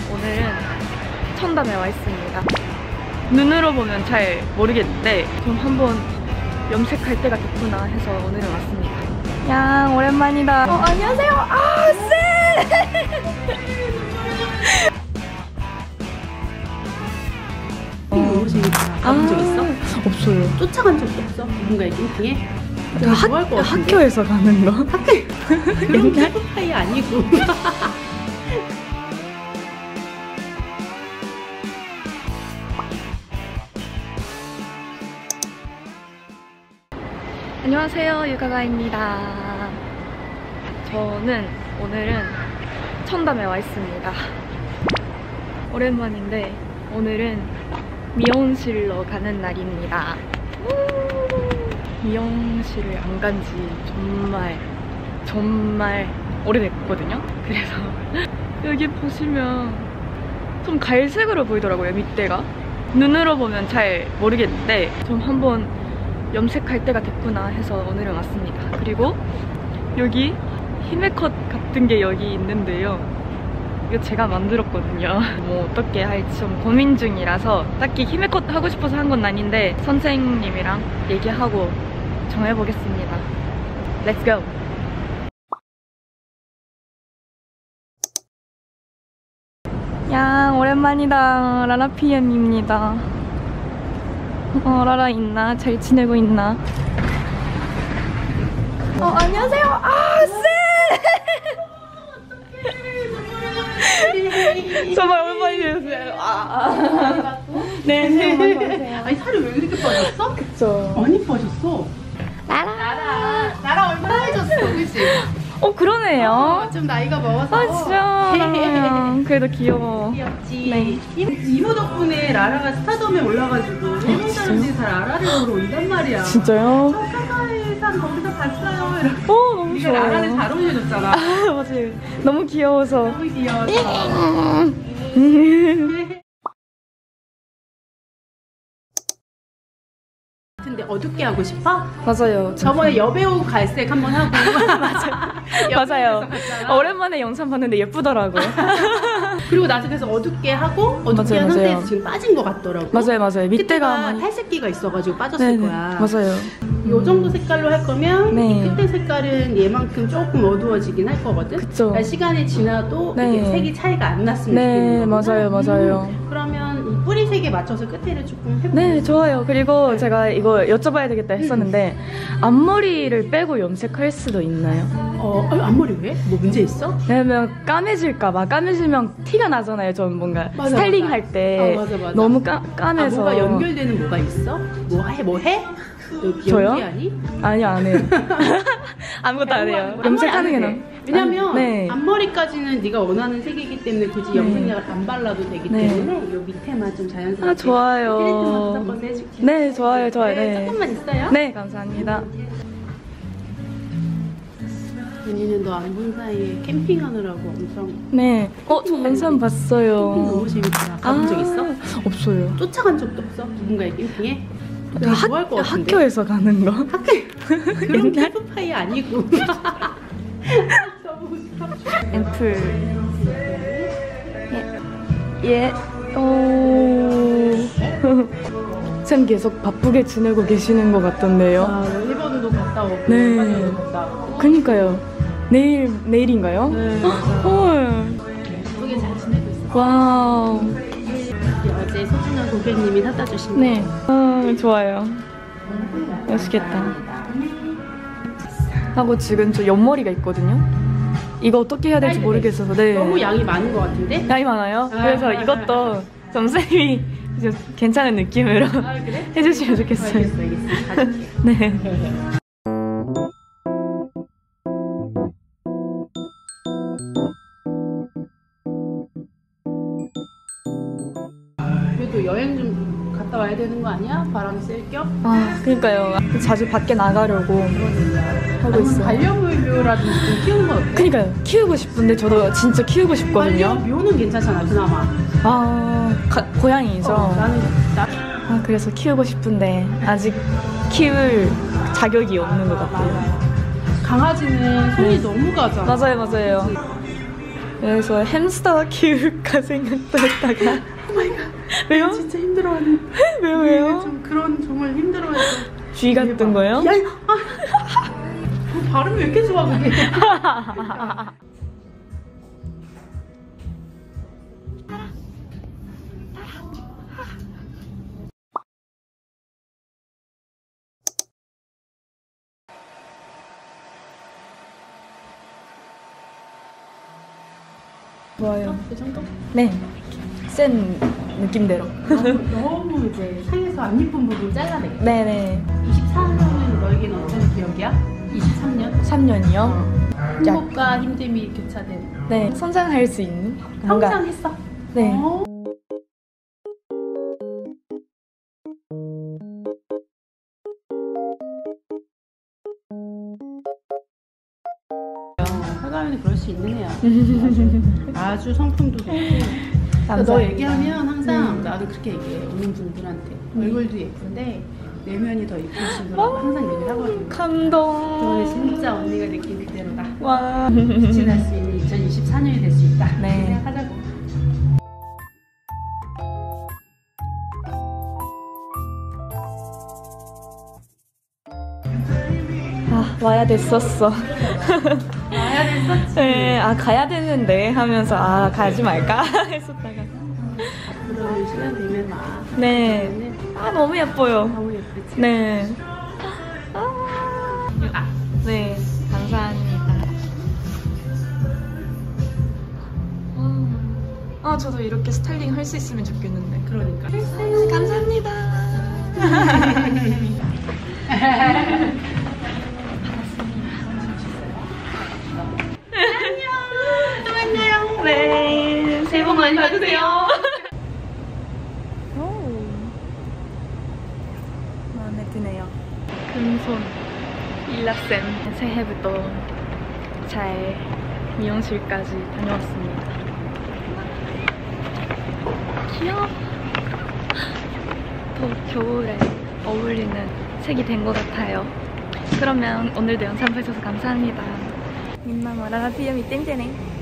오늘은 청담에 와 있습니다. 눈으로 보면 잘 모르겠는데 좀 한번 염색할 때가 됐구나 해서 오늘은 왔습니다. 야, 오랜만이다. 안녕하세요. 아, 쎄! 옷을 가본 적 있어? 없어요. 쫓아간 적도 없어? 누군가의 캠핑에? 좋아할 것 같은데? 학교에서 가는 거? 그런 캠프파이 아니고. 안녕하세요, 유가가입니다. 저는 오늘은 청담에 와 있습니다. 오랜만인데 오늘은 미용실로 가는 날입니다. 미용실을 안 간 지 정말 오래됐거든요. 그래서 여기 보시면 좀 갈색으로 보이더라고요, 밑대가. 눈으로 보면 잘 모르겠는데 좀 한번 염색할 때가 됐구나 해서 오늘은 왔습니다. 그리고 여기 히메컷 같은 게 여기 있는데요. 이거 제가 만들었거든요. 뭐 어떻게 할지 좀 고민 중이라서 딱히 히메컷 하고 싶어서 한 건 아닌데 선생님이랑 얘기하고 정해보겠습니다. Let's go! 야, 오랜만이다. 라라피엠입니다. 라라 있나? 잘 지내고 있나? 안녕하세요. 아, 쎄! 정말 오랜만이셨어요. 네, 새해 복 많이 받으세요. 아니 살이 왜 이렇게 빠졌어? 그쵸. 많이 빠졌어. 나라 얼마나 빠졌어, 그치? 그러네요. 좀 나이가 먹어서. 진짜. 그래도 귀여워. 귀엽지. 네. 이모 덕분에 라라가 스타덤에 올라가지고 일본 사람들이 다 라라를 보러 온단 말이야. 진짜요? 저 카카오에서 거기서 봤어요. 이렇게. 너무 네가 좋아요. 라라를 잘 올려줬잖아. 맞아요. 너무 귀여워서. 너무 귀여워서. 근데 어둡게 하고 싶어? 맞아요. 저번에 여배우 갈색 한번 하고. 맞아요. 오랜만에 영상 봤는데 예쁘더라고요. 그리고 나서 그래서 어둡게 하고 어둡게 한 상태에서 지금 빠진 것 같더라고. 맞아요. 밑에가 많이 탈색기가 있어가지고 빠졌을 네네. 거야. 맞아요. 요 정도 색깔로 할 거면 네. 이 끝에 색깔은 얘만큼 조금 어두워지긴 할 거거든. 그쵸. 그러니까 시간이 지나도 네. 이게 색이 차이가 안 났으면 네, 좋겠는 거구나. 맞아요. 그러면 이 뿌리 색에 맞춰서 끝에를 조금 해볼게요. 네, 좋아요. 그리고 제가 이거 여쭤봐야 되겠다 했었는데 앞머리를 빼고 염색할 수도 있나요? 앞머리 왜? 뭐 문제 있어? 왜냐면 까매질까봐. 까매지면 티가 나잖아요. 좀 뭔가 맞아, 스타일링 맞아. 할 때 맞아. 너무 까매서. 뭐가 연결되는 뭐가 있어? 뭐 해? 저요? 연기하니? 아니요, 안 해요. 아무것도 안 해요. 염색하는 게 나아. 왜냐면 네. 앞머리까지는 네가 원하는 색이기 때문에 굳이 염색약을 안 발라도 되기 네. 때문에 요 밑에만 좀 자연스럽게 좋아요. 트리트먼트 섞어서 해줄게. 네, 좋아요. 네. 조금만 있어요? 네, 감사합니다. 언니는 너 안 본 사이에 캠핑하느라고 엄청. 네. 저 영상 봤어요. 캠핑 너무 재밌더라. 가본 적 있어? 없어요. 쫓아간 적도 없어? 누군가의 캠핑에? 되게 좋아할 것 같은데? 학교에서 가는 거? 그런 캠프파이 아니고. 앰플. 예. 오. 쌤 계속 바쁘게 지내고 계시는 것 같던데요. 일본도 갔다 오고, 네. 일본도 갔다 오고. 그니까요. 내일인가요? 네. 헐. 예쁘게 잘 지내고 있어. 와우. 어제 소중한 고객님이 사다 주신 거. 네. 좋아요. 맛있겠다. 하고 지금 저 옆머리가 있거든요. 이거 어떻게 해야 될지 모르겠어서. 네. 너무 양이 많은 것 같은데? 양이 많아요? 그래서 이것도 점쌤이 괜찮은 느낌으로 그래? 해주시면 좋겠어요. 알겠어. 가줄게. 네. 그래도 여행 좀 갔다 와야 되는 거 아니야? 바람 쐴 겸? 그러니까요. 자주 밖에 나가려고 하고 있어요. 반려묘라든지 좀 키우는 건 어때? 그러니까요. 키우고 싶은데 저도 진짜 키우고 싶거든요. 반려묘는 괜찮잖아, 그나마. 고양이죠. 그래서 키우고 싶은데 아직 키울 자격이 없는 것 같아요. 강아지는 손이 너무 가잖아. 맞아요. 그래서 햄스터 키울까 생각도 했다가 오마이갓. 왜요? 진짜 힘들어하는. 왜요? 좀 그런 정말 힘들어해서. 쥐 같은 거요? 야, 발음이 왜 이렇게 좋아 그게? 좋아요. 그 정도? 네. 센 느낌대로. 너무 이제 상에서 안 예쁜 부분 잘라내. 네네. 24년은 너에게는 어떤 기억이야? 23년? 3년이요? 행복과 힘듦이 교차된. 네. 성장할 수 있는? 뭔가. 성장했어? 네. 사과하면 그럴 수 있는 애야. 아주 성품도 좋고. 너 얘기하면 항상 나도 그렇게 얘기해. 오는 분들한테 얼굴도 예쁜데 내면이 더 예쁘신 거라고 항상 얘기를 하거든요. 감동. 너는 진짜 언니가 느낀 그대로다. 와. 빛이 날 수 있는 2024년이 될 수 있다. 네. 그렇게 생각하자고. 아, 와야 됐었어. 와야 됐었지. 네, 아, 가야 되는데 하면서, 아, 가지 말까? 했었다가. 앞으로 시간 되면 와. 네. 아, 너무 예뻐요. 너무 예쁘지? 네. 아, 네. 감사합니다. 아, 저도 이렇게 스타일링 할 수 있으면 좋겠는데. 그러니까. 감사합니다. 또 만나요. 네. 새해 복 많이 받으세요. 마음에 드네요. 금손 일라쌤 새해부터 잘 미용실까지 다녀왔습니다. 귀여워. 더 겨울에 어울리는 색이 된 것 같아요. 그러면 오늘도 영상 봐주셔서 감사합니다. 민망 와라가 피엠이 땡땡해.